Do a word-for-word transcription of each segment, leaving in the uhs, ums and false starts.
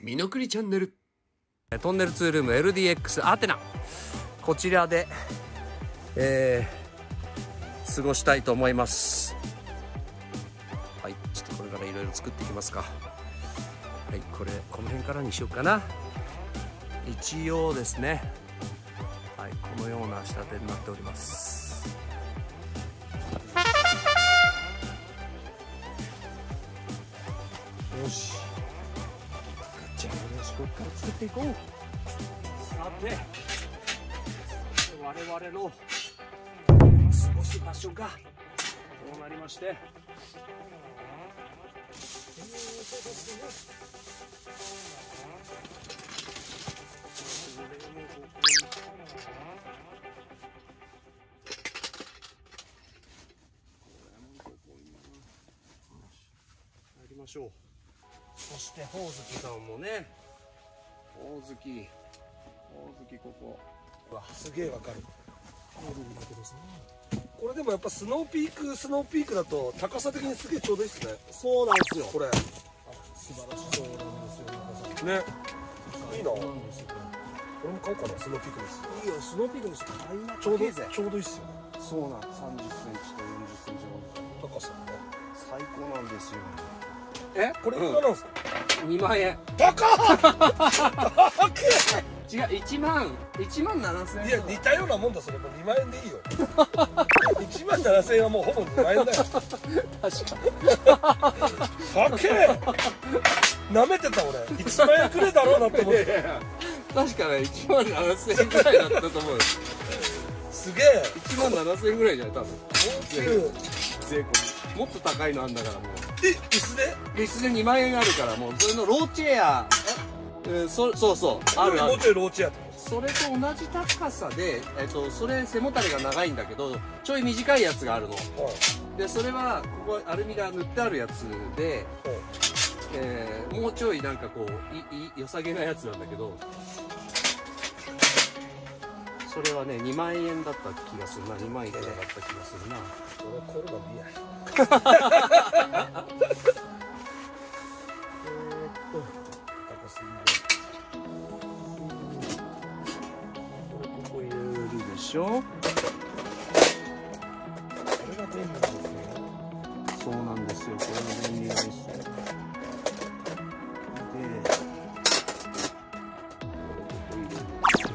みのくりチャンネル。 トンネルツールーム エルディーエックス アテナ、こちらで、えー、過ごしたいと思います。はい、ちょっとこれからいろいろ作っていきますか。はい、これこの辺からにしようかな。一応ですね、はい、このような仕立てになっております。よし、じゃあよし、ここから作っていこう。さて、我々の過ごす場所がこうなりまして、えーそうですね、やりましょう。そしてほおずきさんもね、ほおずきほおずきここ、 うわ、すげえわかる。これでもやっぱスノーピークスノーピークだと高さ的にすげえちょうどいいっすね。 そうなんですよ。 これ素晴らしい。そうなんですよ。 ね、いいな。 なんですよ。 俺も買おうかな、スノーピークです。 いいよ、スノーピークです。 ちょうどちょうどいいっすよね。 そうなん、さんじゅっセンチとよんじゅっセンチの高さもね。 最高なんですよ。 え、これいくらなんですか？ にまんえん。 高っ。高っ。 違う、いちまんいちまんななせんえん。 いや、似たようなもんだ。それもにまんえんでいいよ。いちまんななせんえんはもうほぼにまんえんだよ。 確か高え。なめてた俺。いちまんえんくれだろうなって思って。 確かね、いちまんななせんえんぐらいだったと思うよ。 すげえ。 いちまんななせんえんぐらいじゃない多分。 高級。 税込み。もっと高いのあんだからもう。 え、椅子で？ 椅子でにまんえんあるから、もうそれのローチェア、えー、そそうそうあるある。 もうちょいローチェアってこと？ それと同じ高さで、えっと、それ背もたれが長いんだけどちょい短いやつがあるの。でそれはここアルミが塗ってあるやつで、えー、もうちょいなんかこういい良さげなやつなんだけど、それはねにまんえんだった気がするな。にまんいくらだった気がするな。 俺はコロナ見や。 えーっと高すぎる。 ここ入れるでしょ。 これが便利なんですね。 そうなんですよ。これが便利なんですよ。で、ここ入れるでしょ。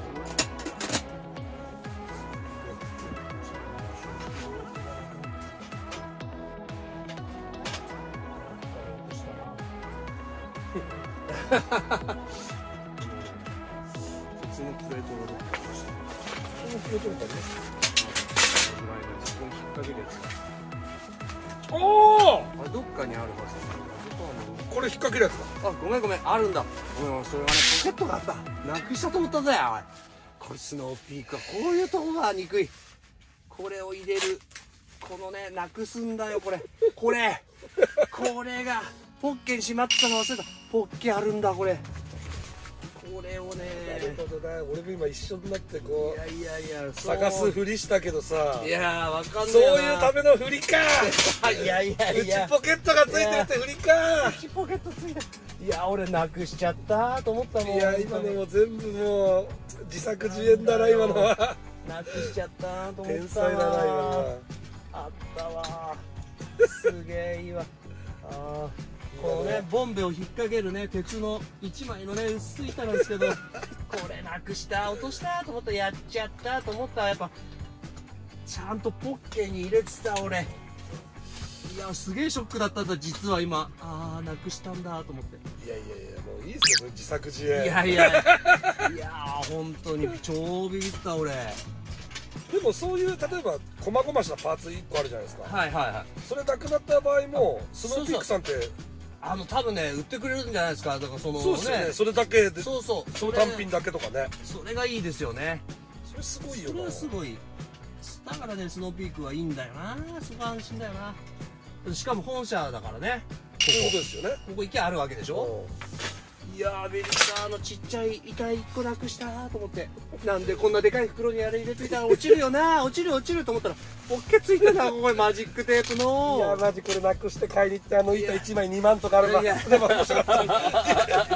別のプレートがどっかにありました。 このプレートみたいな。 そこに引っ掛けるやつ。 おお。 あれどっかにあるはずだ。 これ引っ掛けるやつだ。 あ、ごめんごめん、あるんだ。ごめん、それがね、ポケットがあった。なくしたと思ったぜ、おい。これスノーピークはこういうとこが憎い。これを入れる。このね、なくすんだよ、これ。これ。これが、ポッケにしまってたの忘れた。ポッケあるんだ、これ。これをね。 なるほどな。俺も今一緒になってこう。 いやいやいや、 探すふりしたけどさ。 いやー、わかんない。 そういうためのふりか。 いやいやいや。 内ポケットがついてるってふりか。 内ポケットついてる。いや、俺なくしちゃったと思ったもん。 いや、今のも全部もう自作自演だな、今のは。 なくしちゃったと思ったわ。 天才だな、今のは。 あったわ。すげえいいわ。ああ。このね、ボンベを引っ掛けるね、鉄の一枚のね、薄い板なんですけど、これなくした、落としたと思った、やっちゃったと思ったら、やっぱ、ちゃんとポッケに入れてた、俺。いや、すげえショックだったんだ、実は今。ああ、なくしたんだと思って。 いやいやいや、もういいですよ、自作自演。 いやいや、いやー、本当に超ビビった、俺。 でもそういう、例えば、こまごましたパーツいっこあるじゃないですか。 はいはいはい。 それなくなった場合も、スノーピークさんって、 あの多分ね売ってくれるんじゃないですか。だからそのね、 そうですよね、それだけで、 そうそう、 その単品だけとかね。 それがいいですよね。 それすごいよな。 それはすごい。だからね、スノーピークはいいんだよな。そこ安心だよな。しかも本社だからね。 そういうことですよね。 ここ池あるわけでしょ。いやー、ビビった。あのちっちゃい板いっこなくしたと思って、なんでこんなでかい袋にあれ入れといたら落ちるよな、落ちる落ちると思ったらポッケついてた。ここマジックテープの。 いやマジこれなくして買いに行って、あの板いちまいにまんとかあればでも欲しかった。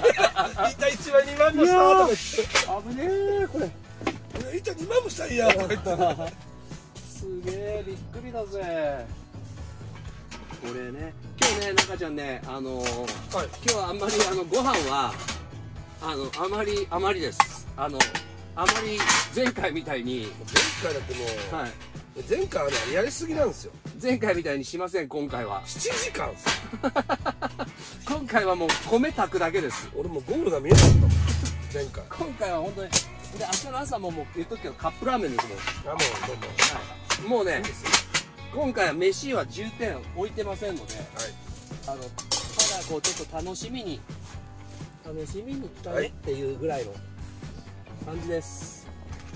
板いちまいにまんもしたとか言って危ねえこれ。 板にまんもしたんやとか言ってすげえびっくりだぜ。これね、今日ね中ちゃんね、あのーはい、今日はあんまりあのご飯はあのあまりあまりです。あのあまり前回みたいに前回だってもう、はい、前回はねやりすぎなんですよ。 前回みたいにしません。今回はしちじかん今回はもう米炊くだけです。 俺もうゴールが見えなかったもん前回。今回は本当にで、明日の朝ももう言っとくけどカップラーメンですもん。 あ、もうどうも、 はい、もうね今回は飯はじゅってん置いてませんので、はい、あのただこうちょっと楽しみに楽しみに来たよっていうぐらいの感じです。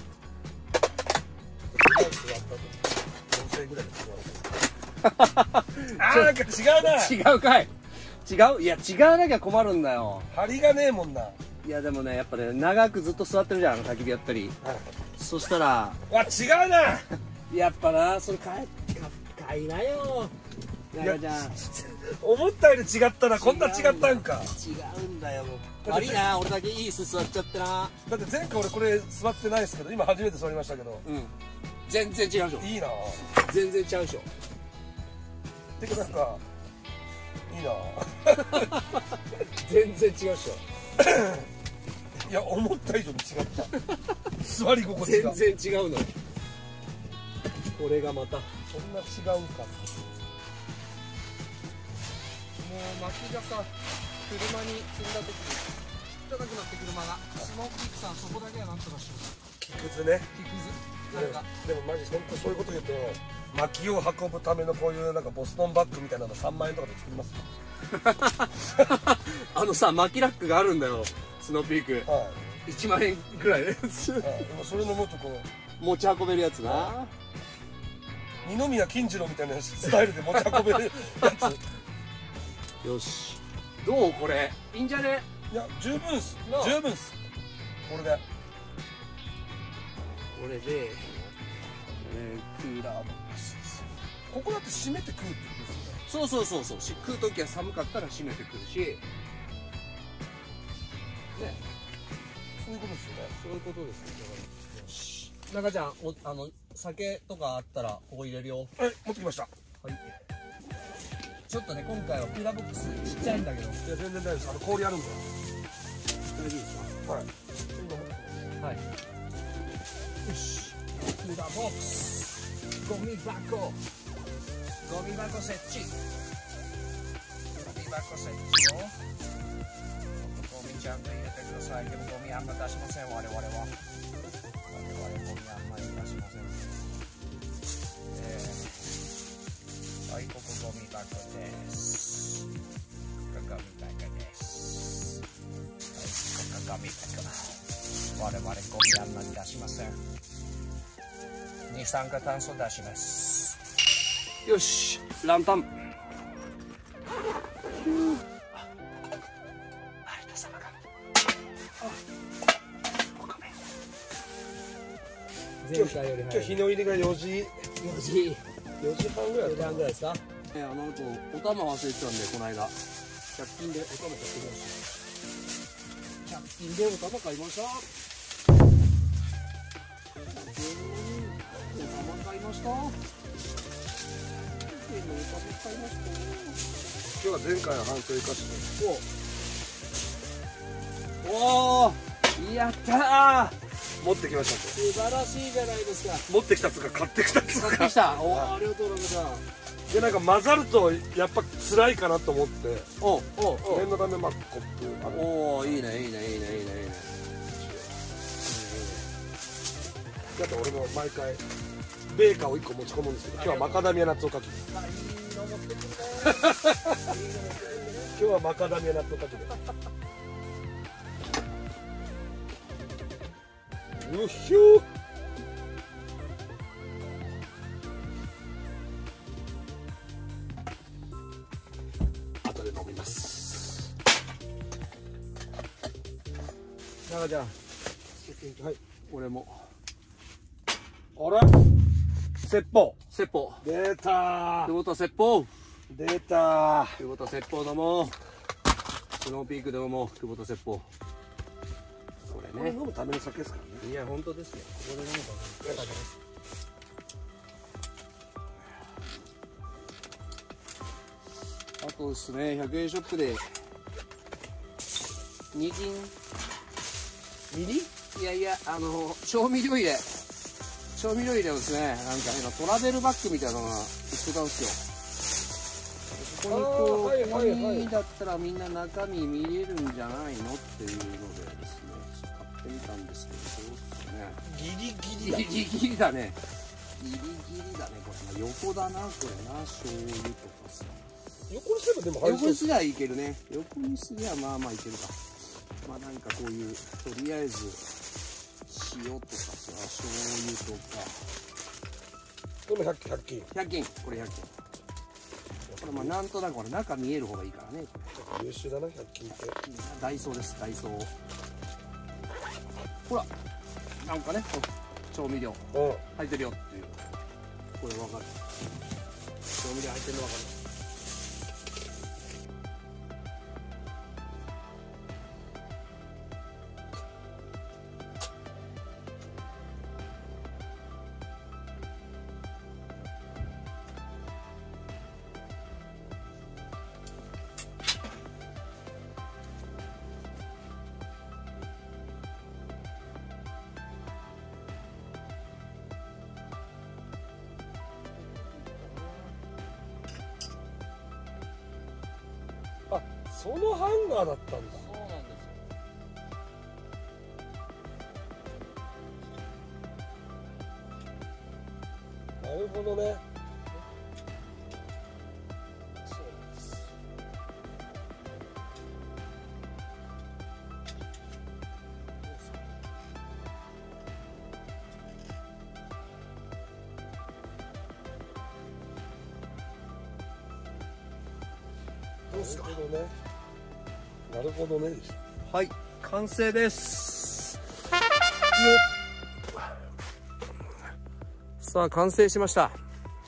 あーなんか違うな。 違うかい。違う。いや違わなきゃ困るんだよ。 張りがねえもんな。 いやでもねやっぱね長くずっと座ってるじゃん焚き火やったり、はい、そしたらわ違うな。 やっぱなそれ買い買いなよ。中ちゃん思ったより違ったな。こんな違ったんか。 違うんだよもう。悪いな俺だけいい椅子座っちゃってな。 だって前回俺これ座ってないですけど今初めて座りましたけど、 うん、全然違うでしょ。 いいな。 全然違うでしょ。 てかなんかいいな全然違うでしょいや思った以上に違った座り心地が全然違うの。これがまたそんな違うんか。 もう薪がさ車に積んだ時に汚くなって車がスモークピックさんそこだけはなんとかしよう。 木くずね。 木くずなんかでもマジ本当そういうこと言うと薪を運ぶためのこういうなんかボストンバッグみたいなのさんまんえんとかで作りますあのさ薪ラックがあるんだよスノーピーク、はい、いちまんえんくらいのやつ、はい、でもそれのもっとこう持ち運べるやつな、はい、二宮金次郎みたいなスタイルで持ち運べるやつよしどうこれいいんじゃね。いや十分っす十分っす。これでこれで、えー、クーラーボックスです。ここだって閉めて食うってことですよね。そうそうそうそう。食う時は寒かったら閉めて食うしね。そういうことですよね。そういうことですよ。よし中ちゃんおあの酒とかあったらここ入れるよ。はい持ってきました。はいちょっとね今回はクーラーボックスちっちゃいんだけど。いや全然大丈夫です。あの氷あるんで大丈夫ですか。はいはいよしクーラーボックスゴミ箱ゴミ箱設置ゴミ箱設置をゴミちゃんと入れてください。でもゴミあんま出しません我々は。我々ゴミあんまり出しません。えー、はいここゴミ箱です。ここゴミ箱です。はいここゴミ箱。我々ゴミあんまり出しません。二酸化炭素出します。よしランタン有田様がお米前回より早い。今日日の入りがよじよじよじはんぐらいだった。よじはんぐらいですか。あの後お玉忘れてたんでこの間ひゃく均でお玉買ってきました。ひゃく均でお玉買いました。お玉買いました。今日は前回の反省を生かしておおやったー持ってきました。素晴らしいじゃないですか。持ってきたつか買ってきたつか買ってきた。おおありがとうございます。でなんか混ざるとやっぱ辛いかなと思っておお念のためまあコップある。おおいいねいいねいいねいいねいいね。だって俺も毎回ベーカーをいっこ持ち込むんですけど今日はマカダミアナッツをかけて今日はマカダミアナッツをかけてうひゅー後で飲みます。中ちゃんはい俺もあれ説法説法出たー。ということは説法出たー。ということは説法だもん。 スノーピークでも久保田説法。これね。 飲むための酒ですからね。 いや本当ですよ。ここで飲むための酒です。あとですね、ひゃくえんショップでに銀ミリ？ いやいや、あの調味料入れ調味料入れをですね、なんか今トラベルバッグみたいなのが売ってたんですよ。ここにこう、 はいはいはい、 ここにだったらみんな中身見れるんじゃないのっていうのでですね、ちょっと買ってみたんですけど、どうですかね。 ギリギリだ。 ギリギリだね。ギリギリだね。これ横だな、これな、醤油とかさ。 横にすればでも入りそうです。 横にすりゃいけるね。横にすりゃまあまあいけるか。まあなんかこういう、とりあえず塩とかさ、醤油とか。 これもひゃく均。 ひゃく均、これひゃく均。これまあなんとなくこれ中見える方がいいからね。 優秀だな、ひゃく均って。 ダイソーです、ダイソー。ほら、なんかね、調味料入ってるよっていう。これわかる。調味料入ってるのわかる。 あ、そのハンガーだったんだ。 そうなんですよ。 なるほどね。 そうなんです。 どうすか。なるほどね。なるほどね。 はい、完成です。さあ完成しました。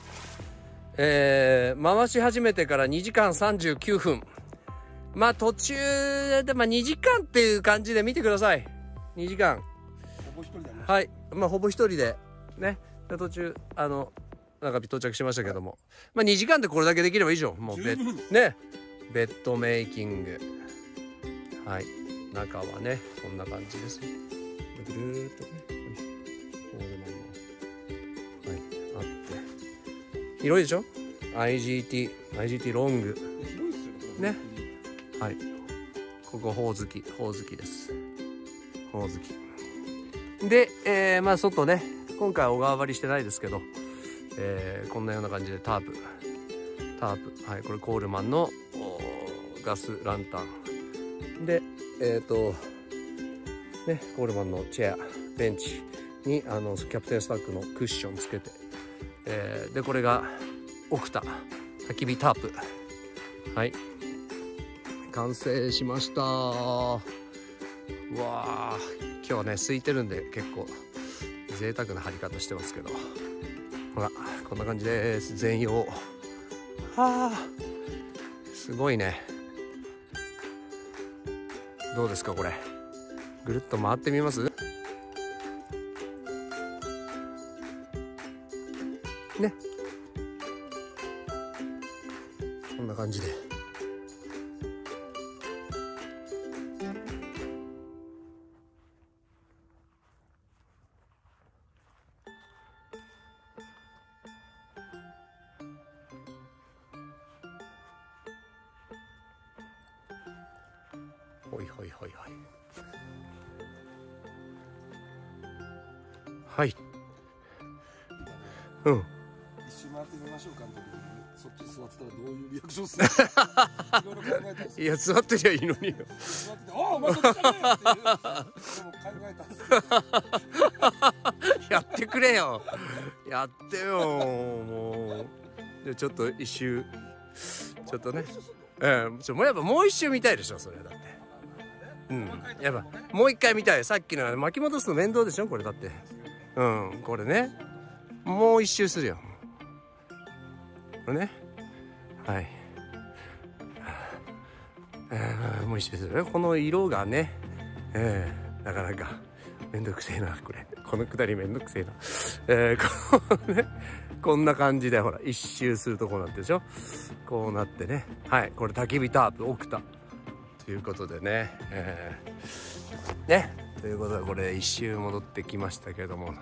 えー、回し始めてからにじかんさんじゅうきゅうふん。まあ途中で、まあ、にじかんっていう感じで見てください。にじかん。 ほぼ一人だね。 はい、まあほぼ一人でね。で途中あの中日到着しましたけども、まあにじかんでこれだけできればいいじゃん。もうベッねベッドメイキング。はい、中はねこんな感じです。ぐるーっとね、これもはいあって広いでしょ。 アイジーティー アイジーティー ロング広いっすよね。はい、ここほおずきほおずきです。ほおずきで、えー、まあ外ね今回は小川張りしてないですけど、えー、こんなような感じでタープタープ、はい、これコールマンのガスランタンで、えっ、ー、とねコールマンのチェアベンチにあのキャプテンスタックのクッションつけて、えー、でこれがオクタ焚き火タープ。はい、完成しました。うわー、今日はね空いてるんで結構贅沢な貼り方してますけど、ほらこんな感じです。全用。はあすごいね。どうですかこれ、ぐるっと回ってみますね。こんな感じでほいほいほいほい。はい。うん。 一周回ってみましょうかの時にそっちに座ってたらどういうリアクションするかいろいろ考えたんですよ。 いや座ってりゃいいのによ。 座ってて「ああお前そっちだね」っていうのも考えたんですけどやってくれよ。やってよもう。でちょっと一周ちょっとね。ええ、ちょもうやっぱもう一周見たいでしょそれだって。うん。やっぱもう一回見たい。さっきの巻き戻すの面倒でしょこれだって。うんこれね。もう一周するよ。これね。はい。 えー、もう一緒ですよね。この色がね、えー、なかなかめんどくせえなこれ。このくだりめんどくせえな。えー、こうね、こんな感じでほら一周するとこうなってるでしょ。こうなってね。はい、これ焚き火タープオクタということでね、えー、ねということでこれ一周戻ってきましたけども、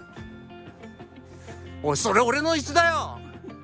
おいそれ俺の椅子だよ。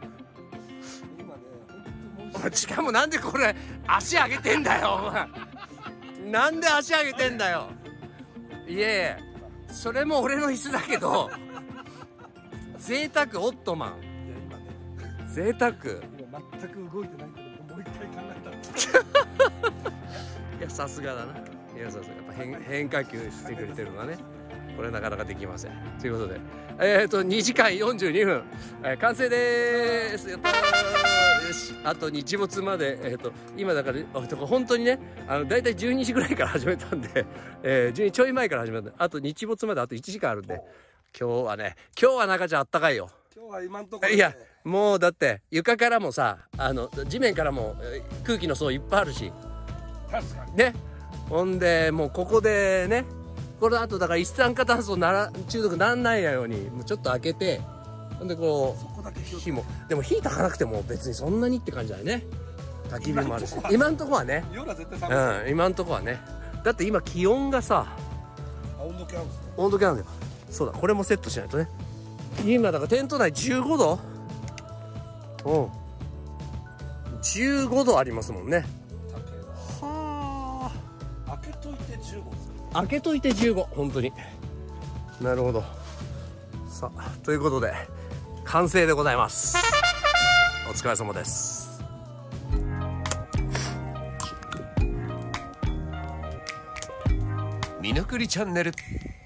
しかもなんでこれ足上げてんだよお前。なんで足上げてんだよ。いやいやそれも俺の椅子だけど贅沢オットマン。贅沢。 今全く動いてないけどもう一回考えた。 いやさすがだな。いやさすがやっぱ 変, 変化球してくれてるのはね、これなかなかできません。ということでえっ、ー、とにじかんよんじゅうにふん、えー、完成でーす。やったー。よしあと日没までえっ、ー、と今だから本当にねあのだいたいじゅうにじぐらいから始めたんで、えー、じゅうにちょい前から始めたんであと日没まであといちじかんあるんで、今日はね今日は中ちゃんあったかいよ。 今日は今んところ、ね、 いやもうだって床からもさあの地面からも空気の層いっぱいあるし、 確かにね。ほんでもうここでねこれあとだから一酸化炭素なら中毒なんないようにもうちょっと開けて、ほんでこそこだけう火もでも火焚かなくても別にそんなにって感じだよね。焚き火もあるし今んとこはね、 夜は絶対寒い。 うん今んとこはね。だって今気温がさ温度計あるんですね。 温度計なんだよ。そうだこれもセットしないとね。今だからテント内じゅうごど、うんじゅうごどありますもんね。はあ開けといてじゅうごですか。 開けといてじゅうご、本当になるほど。さあということで完成でございます。お疲れ様です。みぬくりチャンネル。